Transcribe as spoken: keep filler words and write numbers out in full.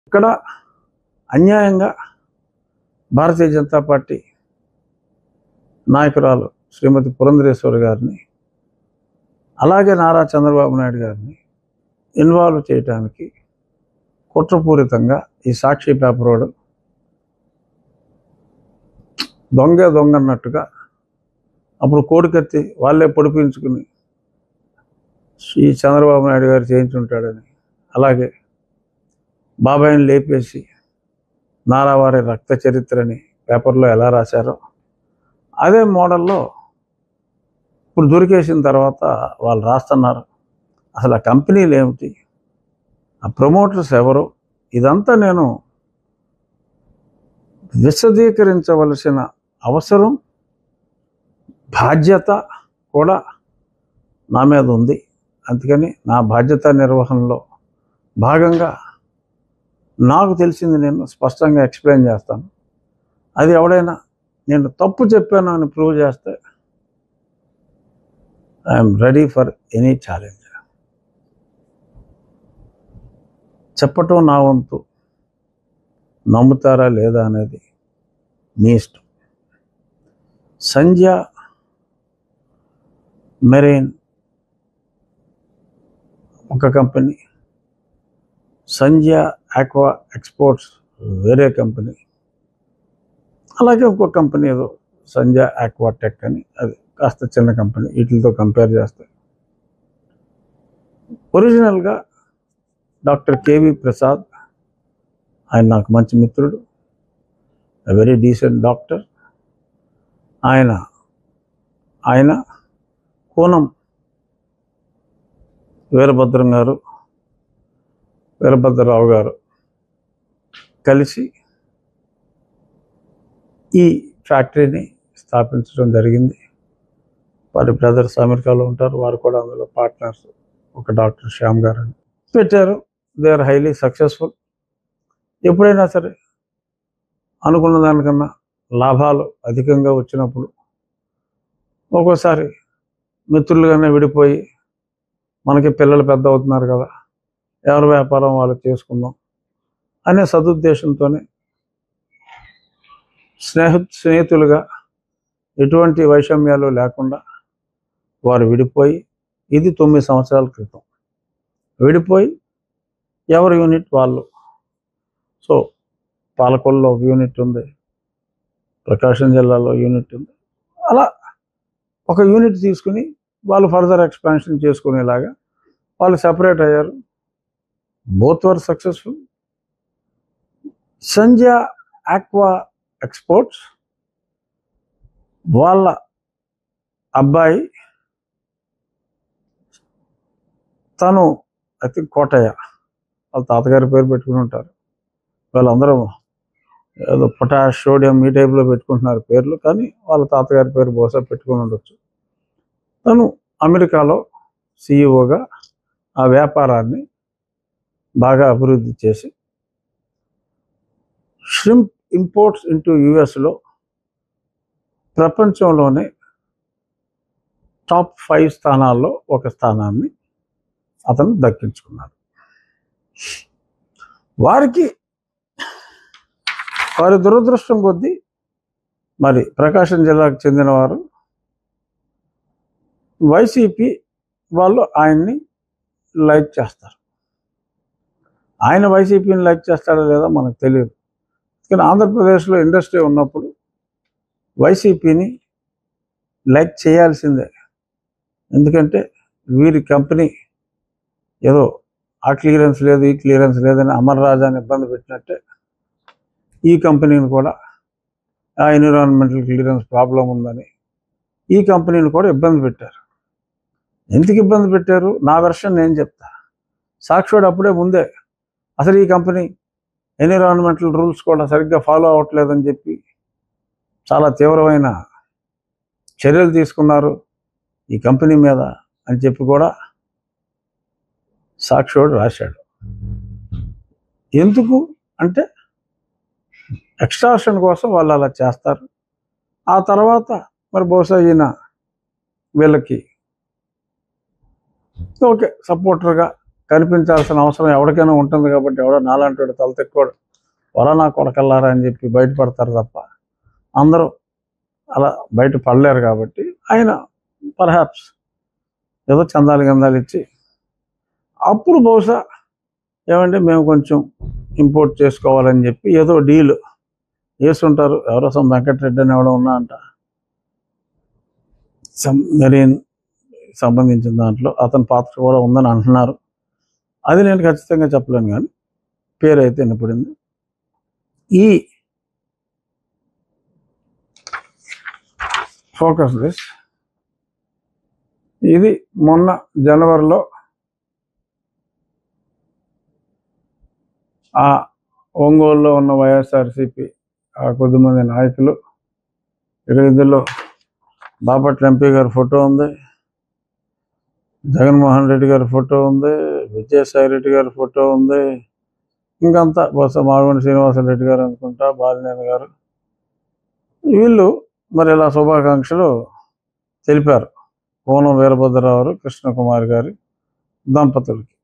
ఇక్కడ అన్యాయంగా భారతీయ జనతా పార్టీ నాయకురాలు శ్రీమతి పురంధరేశ్వరి గారిని అలాగే నారా చంద్రబాబు నాయుడు గారిని ఇన్వాల్వ్ చేయడానికి కుట్రపూరితంగా ఈ సాక్షి పేపర్ వాడు దొంగ దొంగ అన్నట్టుగా అప్పుడు కోడికత్తి వాళ్ళే పొడిపించుకుని ఈ చంద్రబాబు నాయుడు గారు చేయించుంటాడని, అలాగే బాబాయిని లేపేసి నారావారి రక్త చరిత్రని పేపర్లో ఎలా రాశారో అదే మోడల్లో ఇప్పుడు దొరికేసిన తర్వాత వాళ్ళు రాస్తున్నారు. అసలు ఆ కంపెనీలు ఏమిటి, ఆ ప్రమోటర్స్ ఎవరు, ఇదంతా నేను విశదీకరించవలసిన అవసరం బాధ్యత కూడా నా మీద ఉంది. అందుకని నా బాధ్యత నిర్వహణలో భాగంగా నాకు తెలిసింది నేను స్పష్టంగా ఎక్స్ప్లెయిన్ చేస్తాను. అది ఎవడైనా నేను తప్పు చెప్పాను అని ప్రూవ్ చేస్తే I'm ready for any challenge. చెప్పటం నా వంతు, నమ్ముతారా లేదా అనేది మీ ఇష్టం. సంధ్య మెరైన్ ఒక కంపెనీ, సంధ్య ఆక్వా ఎక్స్పోర్ట్స్ వేరే కంపెనీ, అలాగే ఇంకో కంపెనీ ఏదో సంధ్య ఆక్వా టెక్ అని, అది కాస్త చిన్న కంపెనీ. వీటితో కంపేర్ చేస్తే ఒరిజినల్గా డాక్టర్ కేవి ప్రసాద్, ఆయన నాకు మంచి మిత్రుడు, వెరీ డీసెంట్ డాక్టర్. ఆయన ఆయన కోనం వీరభద్రం గారు, వీరభద్రరావు గారు కలిసి ఈ ఫ్యాక్టరీని స్థాపించడం జరిగింది. వారి బ్రదర్స్ అమెరికాలో ఉంటారు, వారు కూడా అందులో పార్ట్నర్స్. ఒక డాక్టర్ శ్యామ్ గారు అని పెట్టారు. They are highly successful. ఎప్పుడైనా సరే అనుకున్న దానికన్నా లాభాలు అధికంగా వచ్చినప్పుడు ఒక్కోసారి మిత్రులుగానే విడిపోయి, మనకి పిల్లలు పెద్ద అవుతున్నారు కదా, ఎవరి వ్యాపారం వాళ్ళు చేసుకుందాం అనే సదుద్దేశంతోనే స్నేహ స్నేహితులుగా ఎటువంటి వైషమ్యాలు లేకుండా వారు విడిపోయి, ఇది తొమ్మిది సంవత్సరాల క్రితం విడిపోయి ఎవరి యూనిట్ వాళ్ళు. సో పాలకొల్లో ఒక యూనిట్ ఉంది, ప్రకాశం జిల్లాలో యూనిట్ ఉంది. అలా ఒక యూనిట్ తీసుకుని వాళ్ళు ఫర్దర్ ఎక్స్పాన్షన్ చేసుకునేలాగా వాళ్ళు సెపరేట్ అయ్యారు. Both were successful. Sandhya aqua exports వాళ్ళ అబ్బాయి తను ఐ థింక్ కోటయ్య, వాళ్ళ తాతగారి పేరు పెట్టుకుని ఉంటారు. వాళ్ళందరూ ఏదో పొటాష్, సోడియం ఈ టైప్లో పెట్టుకుంటున్నారు పేర్లు, కానీ వాళ్ళ తాతగారి పేరు బహుశా పెట్టుకుని ఉండొచ్చు. తను అమెరికాలో సిఇఓగా ఆ వ్యాపారాన్ని బాగా అభివృద్ధి చేసి ష్రింప్ ఇంపోర్ట్స్ ఇంటూ యుఎస్లో ప్రపంచంలోనే టాప్ ఫైవ్ స్థానాల్లో ఒక స్థానాన్ని అతను దక్కించుకున్నాడు. వారికి వారి దురదృష్టం కొద్దీ మరి ప్రకాశం జిల్లాకు చెందినవారు వైసీపీ వాళ్ళు ఆయన్ని లైక్ చేస్తారు. ఆయన వైసీపీని లైక్ చేస్తాడో లేదో మనకు తెలియదు. కానీ ఆంధ్రప్రదేశ్లో ఇండస్ట్రీ ఉన్నప్పుడు వైసీపీని లైక్ చేయాల్సిందే. ఎందుకంటే వీరి కంపెనీ ఏదో ఆ క్లియరెన్స్ లేదు, ఈ క్లియరెన్స్ లేదని అమర్ రాజాని ఇబ్బంది పెట్టినట్టే ఈ కంపెనీని కూడా ఆ ఎన్విరాన్మెంటల్ క్లియరెన్స్ ప్రాబ్లం ఉందని ఈ కంపెనీని కూడా ఇబ్బంది పెట్టారు. ఎందుకు ఇబ్బంది పెట్టారు నా వెర్షన్ నేను చెప్తా. సాక్షివాడు అప్పుడే ముందే అసలు ఈ కంపెనీ ఎన్విరాన్మెంటల్ రూల్స్ కూడా సరిగ్గా ఫాలో అవ్వట్లేదని చెప్పి చాలా తీవ్రమైన చర్యలు తీసుకున్నారు ఈ కంపెనీ మీద అని చెప్పి కూడా సాక్షివాడు రాశాడు. ఎందుకు అంటే ఎక్స్ట్రాక్షన్ కోసం వాళ్ళు అలా చేస్తారు. ఆ తర్వాత మరి బహుశా ఈయన వీళ్ళకి ఓకే సపోర్టర్గా కనిపించాల్సిన అవసరం ఎవరికైనా ఉంటుంది కాబట్టి ఎవడో నాలాంటి తల తెక్కోడు వరా నా కొడకల్లారా అని చెప్పి బయటపడతారు తప్ప అందరూ అలా బయట పడలేరు. కాబట్టి ఆయన పర్హాప్స్ ఏదో చందాలు గందాలు ఇచ్చి అప్పుడు బహుశా ఏమంటే మేము కొంచెం ఇంపోర్ట్ చేసుకోవాలని చెప్పి ఏదో డీల్ వేస్తుంటారు. ఎవరో సమ్ వెంకటరెడ్డి అని ఎవడో ఉన్నా అంట సమ్ మెరీన్ సంబంధించిన దాంట్లో అతని పాత్ర కూడా ఉందని అంటున్నారు. అది నేను ఖచ్చితంగా చెప్పలేను కానీ పేరు అయితే వినపడింది. ఈ ఫోకస్ దిస్ ఇది మొన్న జనవరిలో ఆ ఒంగోలులో ఉన్న వైఎస్ఆర్సిపి ఆ కొద్దిమంది నాయకులు ఇక్కడ ఇందులో బాపట్ల ఎంపీ గారి ఫోటో ఉంది, జగన్మోహన్ రెడ్డి గారి ఫోటో ఉంది, విజయసాయి రెడ్డి గారి ఫోటో ఉంది, ఇంకంతా బహుశా మాగంటి శ్రీనివాసరెడ్డి గారు అనుకుంటా, బాలినేని గారు, వీళ్ళు మరి ఇలా శుభాకాంక్షలు తెలిపారు పూనం వీరభద్రరావు కృష్ణకుమారి గారి దంపతులకి.